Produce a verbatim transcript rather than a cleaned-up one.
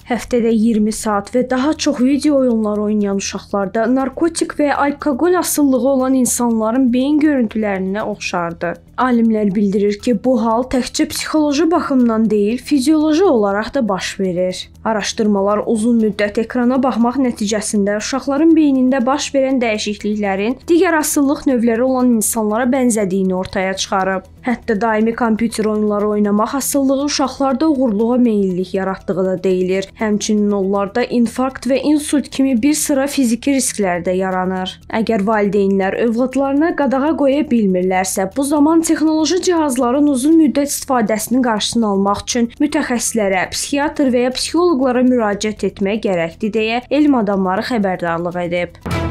Həftədə iyirmi saat və daha çox video oyunlar oynayan uşaqlarda narkotik və alkoqol asılılığı olan insanların beyin görüntülərinə oxşardı. Alimlər bildirir ki, bu hal təkcə psixoloji baxımdan deyil, fizioloji olaraq da baş verir. Araşdırmalar uzun müddət ekrana baxmaq nəticəsində uşaqların beynində baş verən dəyişikliklərin digər asıllıq növləri olan insanlara bənzədiyini ortaya çıxarıb. Hətta daimi kompüter oyunları oynamaq asılılığı uşaqlarda uğurluğa meyillik yaratdığı da deyilir. Həmçinin onlarda infarkt və insult kimi bir sıra fiziki risklər də yaranır. Əgər valideynlər övladlarına qadağa qoya bilmirlərsə, bu zaman texnoloji cihazların uzun müddət istifadəsinin qarşısını almaq üçün mütəxəssislərə, psixiatr və ya psixoloqlara müraciət etmək gərəkdir deyə elm adamları xəbərdarlıq edib.